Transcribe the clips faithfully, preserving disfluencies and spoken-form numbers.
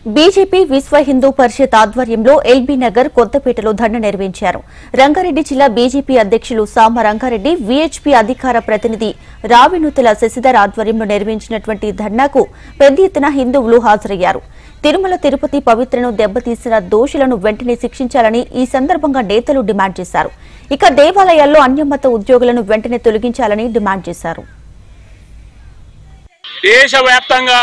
BJP విశ్వ హిందూ పరిషత్ ఆధ్వర్యంలో LB Nagar కొత్తపేటలో ధర్నా నిర్వహించారు. రంగారెడ్డి జిల్లా బీజేపీ అధ్యక్షులు సామ రంగారెడ్డి, వీహెచ్పీ అధికార ప్రతినిధి రావినూతల శశిధర్ ఆధ్వర్యంలో నిర్వహించినటువంటి ధర్నాకు పెద్ద ఎత్తున హిందువులు హాజరయ్యారు. తిరుమల తిరుపతి పవిత్రను దెబ్బతీసిన దోషులను వెంటనే శిక్షించాలని ఈ సందర్భంగా నేతలు డిమాండ్ చేశారు. ఇక దేవాలయాల్లో అన్యమత ఉద్యోగులను వెంటనే తొలగించాలని డిమాండ్ చేశారు. దేశవ్యాప్తంగా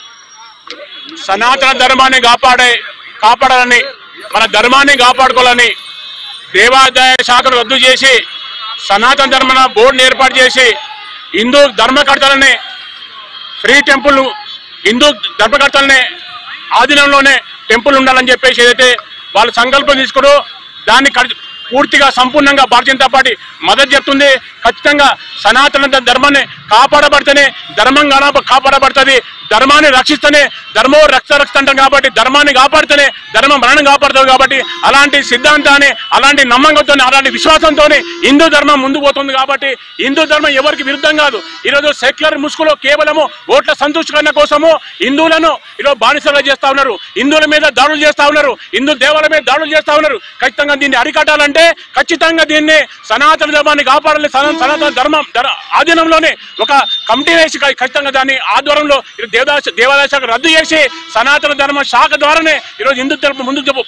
సనాతన ధర్మాన్ని కాపాడే కాపాడాలని మన ధర్మాన్ని కాపాడుకోవాలని దేవాదాయ శాఖను రద్దు చేసి సనాతన ధర్మ బోర్డును ఏర్పాటు చేసి హిందూ ధర్మకర్తలని ఫ్రీ టెంపుల్ హిందూ ధర్మకర్తలనే ఆధీనంలోనే టెంపుల్ ఉండాలని చెప్పేసి ఏదైతే వాళ్ళు సంకల్పం తీసుకురో దాన్ని పూర్తిగా సంపూర్ణంగా భారతీయ జనతా పార్టీ మద్దతు చెప్తుంది. ఖచ్చితంగా సనాతన ధర్మాన్ని కాపాడబడితేనే ధర్మం కాపాడబడుతుంది. ధర్మాన్ని రక్షిస్తేనే ధర్మో రక్ష రక్షిస్తుంటాం కాబట్టి ధర్మాన్ని కాపాడితేనే ధర్మం మరణం కాపాడుతుంది. కాబట్టి అలాంటి సిద్ధాంతాన్ని, అలాంటి నమ్మకంతో, అలాంటి విశ్వాసంతో హిందూ ధర్మం ముందు పోతుంది. కాబట్టి హిందూ ధర్మం ఎవరికి విరుద్ధం కాదు. ఈరోజు సెక్యులర్ ముసుగులో కేవలము ఓట్ల సంతృష్టికరణ కోసము హిందువులను ఈరోజు బానిసలుగా చేస్తా ఉన్నారు. హిందువుల మీద దాడులు చేస్తా ఉన్నారు. హిందూ దేవాలయం మీద దాడులు చేస్తా ఉన్నారు. ఖచ్చితంగా దీన్ని అరికట్టాలంటే ఖచ్చితంగా దీన్ని సనాతన ధర్మాన్ని కాపాడాలి. సనాతన ధర్మం ఆధీనంలోనే ఒక కమిటీ వేసి ఖచ్చితంగా దాని ఆధ్వర్యంలో దేవాదాయ శాఖ రద్దు చేసి సనాతన ధర్మ శాఖ ద్వారానే ఈరోజు హిందూ ధర్మం ముందుకు చెప్పు.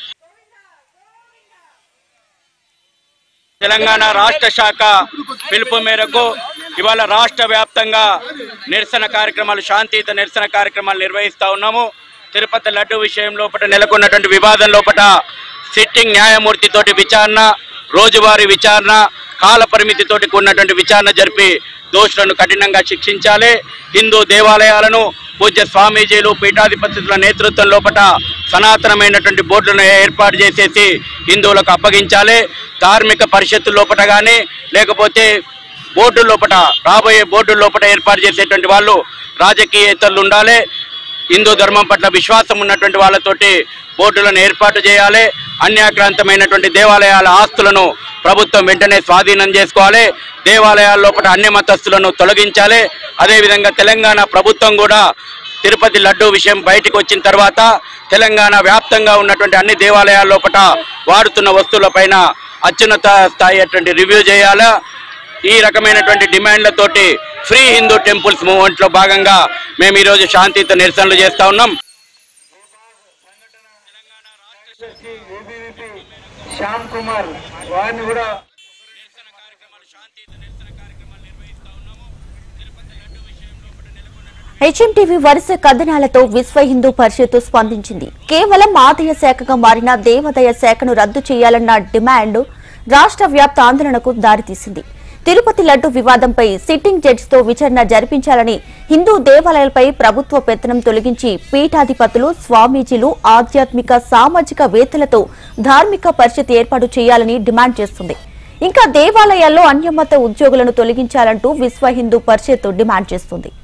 తెలంగాణ రాష్ట్ర శాఖ పిలుపు మేరకు ఇవాళ రాష్ట్ర వ్యాప్తంగా నిరసన కార్యక్రమాలు, శాంతియుత నిరసన కార్యక్రమాలు నిర్వహిస్తా ఉన్నాము. తిరుపతి లడ్డు విషయం లోపల నెలకొన్నటువంటి వివాదం లోపల సిట్టింగ్ న్యాయమూర్తి తోటి విచారణ, రోజువారీ విచారణ, కాల పరిమితితోటి కూడినటువంటి విచారణ జరిపి దోషులను కఠినంగా శిక్షించాలి. హిందూ దేవాలయాలను పూజ్య స్వామీజీలు, పీఠాధిపతుల నేతృత్వం లోపల సనాతనమైనటువంటి బోర్డులను ఏర్పాటు చేసేసి హిందువులకు అప్పగించాలి. ధార్మిక పరిషత్తు లోపల కానీ లేకపోతే బోర్డు లోపల, రాబోయే బోర్డు లోపల ఏర్పాటు చేసేటువంటి వాళ్ళు రాజకీయేతరులు ఉండాలి. హిందూ ధర్మం పట్ల విశ్వాసం ఉన్నటువంటి వాళ్ళతోటి బోర్డులను ఏర్పాటు చేయాలి. అన్యాక్రాంతమైనటువంటి దేవాలయాల ఆస్తులను ప్రభుత్వం వెంటనే స్వాధీనం చేసుకోవాలి. దేవాలయాల లోపల అన్య మతస్థులను తొలగించాలి. అదేవిధంగా తెలంగాణ ప్రభుత్వం కూడా తిరుపతి లడ్డు విషయం బయటకు వచ్చిన తర్వాత తెలంగాణ వ్యాప్తంగా ఉన్నటువంటి అన్ని దేవాలయాల లోపల వాడుతున్న వస్తువులపైన అత్యున్నత స్థాయి అటువంటి రివ్యూ చేయాలా. ఈ రకమైనటువంటి డిమాండ్లతోటి ఫ్రీ హిందూ టెంపుల్స్ మూవ్మెంట్లో భాగంగా మేము ఈరోజు శాంతియుత నిరసనలు చేస్తూ ఉన్నాం. శ్యామ్ కుమార్ వారిని కూడా హెచ్ఎంటీవీ వరుస కథనాలతో విశ్వ హిందూ పరిషత్ స్పందించింది. కేవలం ఆదాయ శాఖగా మారిన దేవాదాయ శాఖను రద్దు చేయాలన్న డిమాండ్ రాష్ట్ర వ్యాప్త ఆందోళనకు దారితీసింది. తిరుపతి లడ్డు వివాదంపై సిట్టింగ్ జడ్జితో విచారణ జరిపించాలని, హిందూ దేవాలయాలపై ప్రభుత్వ పెత్తనం తొలగించి పీఠాధిపతులు, స్వామీజీలు, ఆధ్యాత్మిక సామాజిక వేత్తలతో ధార్మిక పరిషత్ ఏర్పాటు చేయాలని డిమాండ్ చేస్తుంది. ఇంకా దేవాలయాల్లో అన్యమత ఉద్యోగులను తొలగించాలంటూ విశ్వ హిందూ పరిషత్ డిమాండ్ చేస్తుంది.